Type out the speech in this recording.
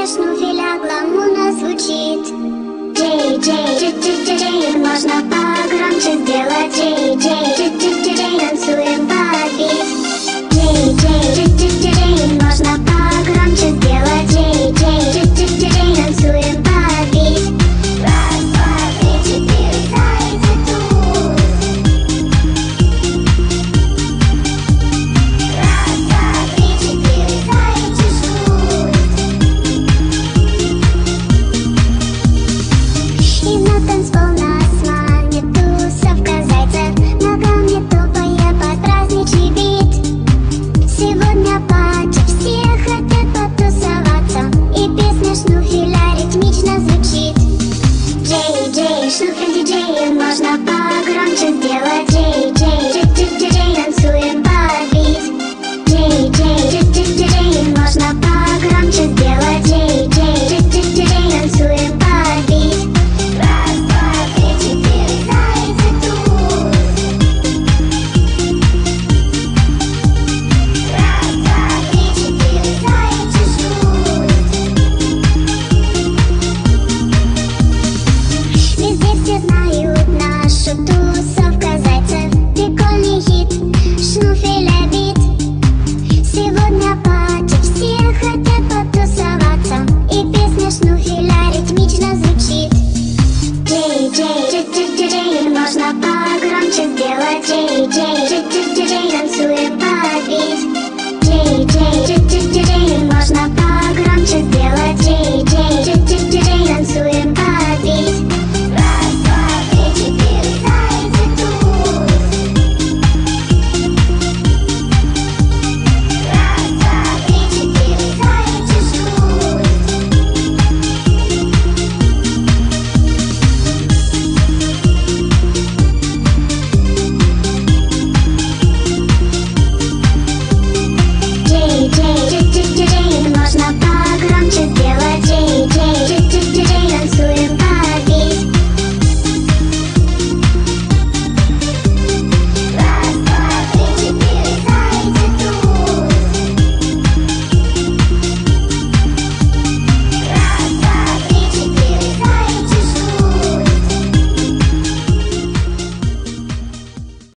песня шнуфеля гламурно звучит. Джей, Джей, Джей, Джей, Джей, Джей, можно погромче сделать. Джей, Джей, Джей, Джей, Джей, Джей, танцуем под бит. Джей, Джей, Джей, Джей, Джей, Джей, можно погромче сделать. Джей, Джей, Джей, Джей, Джей, Джей, танцуем под бит. Раз, два, три, четыре, зайцы тут. Раз, два, три, четыре, зайцы ждут. И на танцпол нас манит тусовка зайцев. Ногами топая под праздничный бит. Сегодня пати, все хотят потусоваться. И песня шнуфеля ритмично звучит. Джей, Джей, шнуфель диджей, можно погромче сделать. Джей, Джей, Джей, Джей, Джей, Джей, танцуем под бит. Джей, Джей, Джей, Джей, Джей, Джей, можно погромче сделать. Джей, Джей, Джей, Джей, Джей, Джей, танцуем под бит. Раз, два, три, четыре, зайцы тут. Раз, два, три, четыре, зайцы ждут. Везде все знают нашу тусовка зайцев. Прикольный хит, шнуфеля бит. Сегодня пати, все хотят потусоваться. И песня шнуфеля ритмично звучит. Джей, Джей,